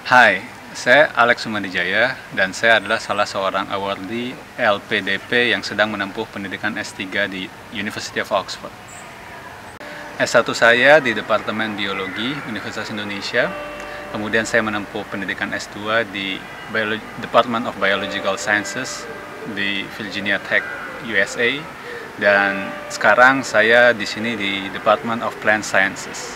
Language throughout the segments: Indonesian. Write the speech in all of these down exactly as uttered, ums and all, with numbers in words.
Hai, saya Alex Sumandijaya dan saya adalah salah seorang awardee L P D P yang sedang menempuh pendidikan S tiga di University of Oxford. S satu saya di Departemen Biologi Universitas Indonesia, kemudian saya menempuh pendidikan S dua di Biolo- Department of Biological Sciences di Virginia Tech, U S A, dan sekarang saya di sini di Department of Plant Sciences.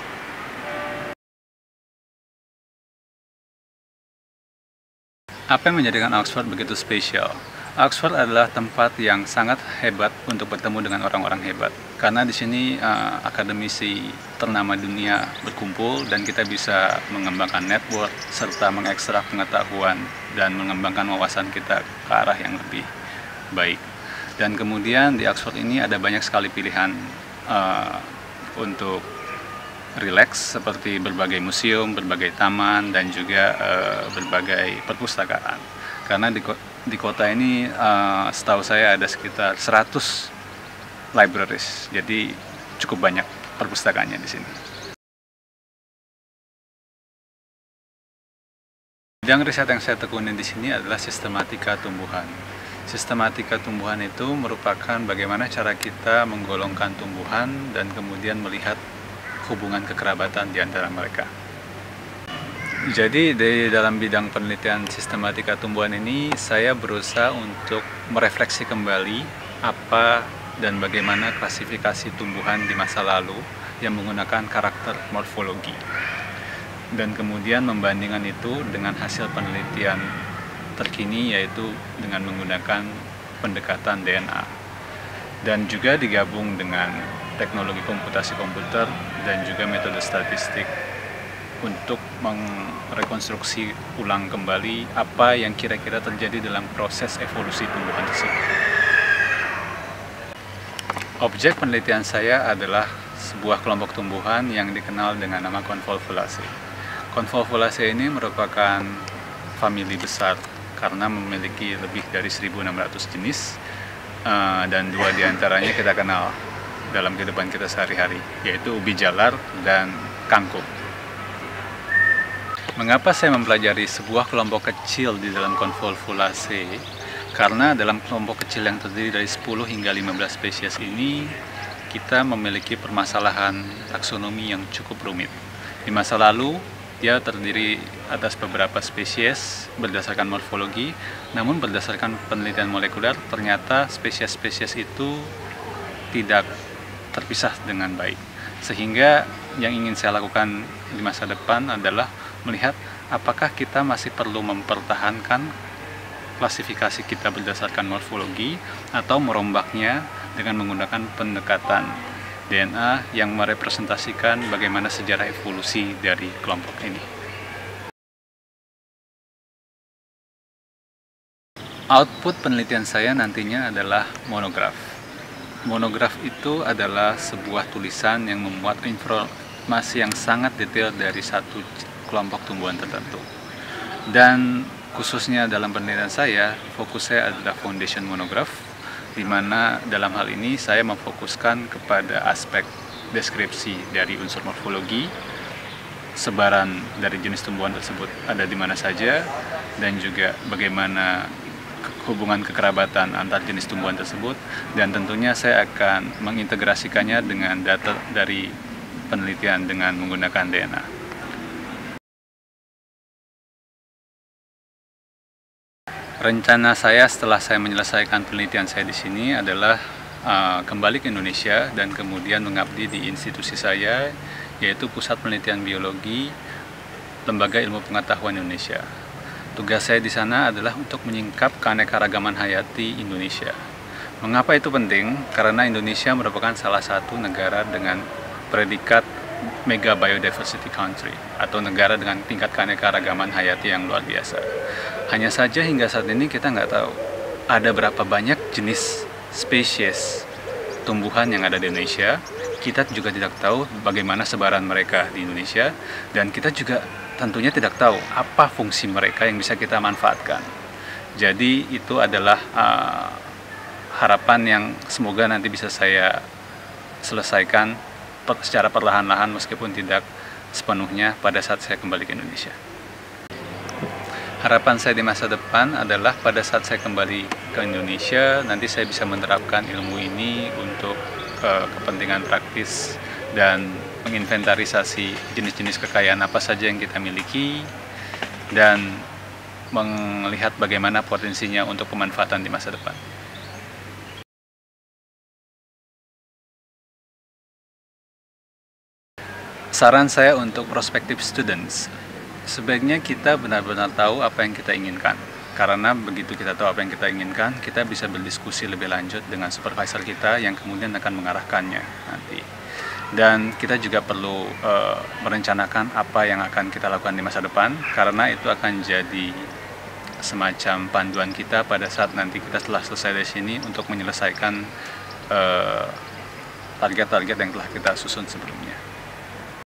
Apa yang menjadikan Oxford begitu spesial? Oxford adalah tempat yang sangat hebat untuk bertemu dengan orang-orang hebat. Karena di sini uh, akademisi ternama dunia berkumpul dan kita bisa mengembangkan network serta mengekstrak pengetahuan dan mengembangkan wawasan kita ke arah yang lebih baik. Dan kemudian di Oxford ini ada banyak sekali pilihan uh, untuk rileks seperti berbagai museum, berbagai taman, dan juga uh, berbagai perpustakaan. Karena di, di kota ini uh, setahu saya ada sekitar seratus libraries, jadi cukup banyak perpustakaannya di sini. Bidang riset yang saya tekuni di sini adalah sistematika tumbuhan. Sistematika tumbuhan itu merupakan bagaimana cara kita menggolongkan tumbuhan dan kemudian melihat hubungan kekerabatan di antara mereka. Jadi di dalam bidang penelitian sistematika tumbuhan ini saya berusaha untuk merefleksi kembali apa dan bagaimana klasifikasi tumbuhan di masa lalu yang menggunakan karakter morfologi. Dan kemudian membandingkan itu dengan hasil penelitian terkini yaitu dengan menggunakan pendekatan D N A. Dan juga digabung dengan teknologi komputasi komputer dan juga metode statistik untuk merekonstruksi ulang kembali apa yang kira-kira terjadi dalam proses evolusi tumbuhan tersebut. Objek penelitian saya adalah sebuah kelompok tumbuhan yang dikenal dengan nama Convolvulaceae. Convolvulaceae ini merupakan famili besar karena memiliki lebih dari seribu enam ratus jenis, dan dua diantaranya kita kenal dalam kehidupan kita sehari-hari, yaitu ubi jalar dan kangkung. Mengapa saya mempelajari sebuah kelompok kecil di dalam Convolvulaceae? Karena dalam kelompok kecil yang terdiri dari sepuluh hingga lima belas spesies ini, kita memiliki permasalahan taksonomi yang cukup rumit. Di masa lalu, dia terdiri atas beberapa spesies berdasarkan morfologi, namun berdasarkan penelitian molekuler, ternyata spesies-spesies itu tidak terpisah dengan baik. Sehingga yang ingin saya lakukan di masa depan adalah melihat apakah kita masih perlu mempertahankan klasifikasi kita berdasarkan morfologi atau merombaknya dengan menggunakan pendekatan D N A yang merepresentasikan bagaimana sejarah evolusi dari kelompok ini. Output penelitian saya nantinya adalah monograf. Monograf itu adalah sebuah tulisan yang memuat informasi yang sangat detail dari satu kelompok tumbuhan tertentu. Dan khususnya dalam penelitian saya, fokus saya adalah foundation monograf, di mana dalam hal ini saya memfokuskan kepada aspek deskripsi dari unsur morfologi, sebaran dari jenis tumbuhan tersebut ada di mana saja, dan juga bagaimana hubungan kekerabatan antar jenis tumbuhan tersebut, dan tentunya saya akan mengintegrasikannya dengan data dari penelitian dengan menggunakan D N A. Rencana saya setelah saya menyelesaikan penelitian saya di sini adalah uh, kembali ke Indonesia dan kemudian mengabdi di institusi saya, yaitu Pusat Penelitian Biologi Lembaga Ilmu Pengetahuan Indonesia. Tugas saya di sana adalah untuk menyingkap keanekaragaman hayati Indonesia. Mengapa itu penting? Karena Indonesia merupakan salah satu negara dengan predikat mega biodiversity country atau negara dengan tingkat keanekaragaman hayati yang luar biasa. Hanya saja hingga saat ini kita nggak tahu ada berapa banyak jenis spesies tumbuhan yang ada di Indonesia. Kita juga tidak tahu bagaimana sebaran mereka di Indonesia, dan kita juga tentunya tidak tahu apa fungsi mereka yang bisa kita manfaatkan. Jadi itu adalah uh, harapan yang semoga nanti bisa saya selesaikan secara perlahan-lahan meskipun tidak sepenuhnya pada saat saya kembali ke Indonesia. Harapan saya di masa depan adalah pada saat saya kembali ke Indonesia, nanti saya bisa menerapkan ilmu ini untuk uh, kepentingan praktis dan menginventarisasi jenis-jenis kekayaan apa saja yang kita miliki dan melihat bagaimana potensinya untuk pemanfaatan di masa depan. Saran saya untuk prospective students, sebaiknya kita benar-benar tahu apa yang kita inginkan. Karena begitu kita tahu apa yang kita inginkan, kita bisa berdiskusi lebih lanjut dengan supervisor kita yang kemudian akan mengarahkannya nanti. Dan kita juga perlu uh, merencanakan apa yang akan kita lakukan di masa depan, karena itu akan jadi semacam panduan kita pada saat nanti kita setelah selesai dari sini untuk menyelesaikan uh, target-target yang telah kita susun sebelumnya.